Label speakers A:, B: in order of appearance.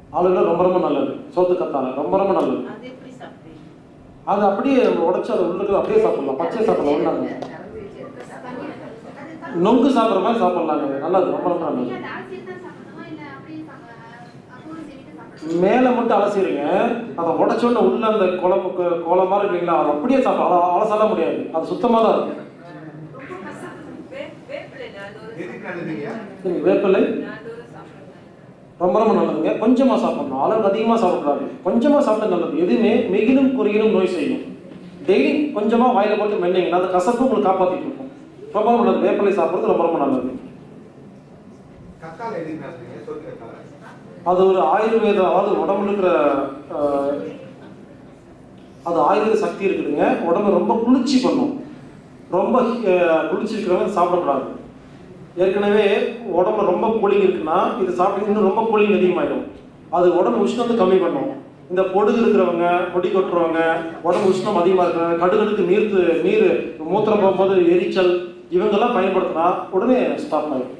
A: ஆளுநர் ரொம்ப ரொம்ப நல்லது. சோத்து கத்தாழை ரொம்ப ரொம்ப நல்லது. அது அப்படியே உடைச்சு அதை உள்ளுக்கு அப்படியே சாப்பிடலாம், பச்சையை சாப்பிடலாம். ஒன்றாங்க நொங்கு சாப்பிட்ற மாதிரி சாப்பிடலாங்க, நல்லது, ரொம்ப ரொம்ப நல்லது. மேலே மட்டும் அலசிடுங்க, அதை உடச்சோன்னு உள்ள அந்த குழம்புக்கு கோலம் மாதிரி இருக்கீங்களா, அதை அப்படியே சாப்பிடலாம். அதை அலசல முடியாது, அது சுத்தமாக தான் இருக்கும். வேப்பிலை ரொம்ப ரொம்ப நல்லதுங்க. கொஞ்சமாக சாப்பிடணும், அளவுக்கு அதிகமாக சாப்பிடக்கூடாது. கொஞ்சமாக சாப்பிட்டா நல்லது. எதுவுமே மிகினும் குறுகினும் நோய் செய்யும். டெய்லி கொஞ்சமாக வாயில போட்டு மென்னீங்கன்னா அந்த கசப்பு உங்களுக்கு காப்பாற்றிட்டு இருக்கும். ரொம்ப ரொம்ப நல்லது. வேப்பிலை சாப்பிட்றது ரொம்ப ரொம்ப நல்லது. அது ஒரு ஆயுர்வேத, அதாவது உடம்புல இருக்கிற அது ஆயுர்வேத சக்தி இருக்குதுங்க. உடம்பு ரொம்ப குளிர்ச்சி பண்ணும். ரொம்ப குளிர்ச்சி இருக்கிறவங்க சாப்பிடக்கூடாது. ஏற்கனவே உடம்புல ரொம்ப கூலிங் இருக்குன்னா இது சாப்பிட்டு இன்னும் ரொம்ப கூலிங் அதிகமாயிடும். அது உடம்பு உஷ்ணத்தை கம்மி பண்ணும். இந்த பொடுகு இருக்கிறவங்க, முடி கொட்டுறவங்க, உடம்பு உஷ்ணம் அதிகமாக இருக்கிறவங்க, கடுகடுக்கு நீர் மூத்திரம் போகும்போது எரிச்சல், இவங்கெல்லாம் பயன்படுத்தினா உடனே ஸ்டாப் ஆகிடும்.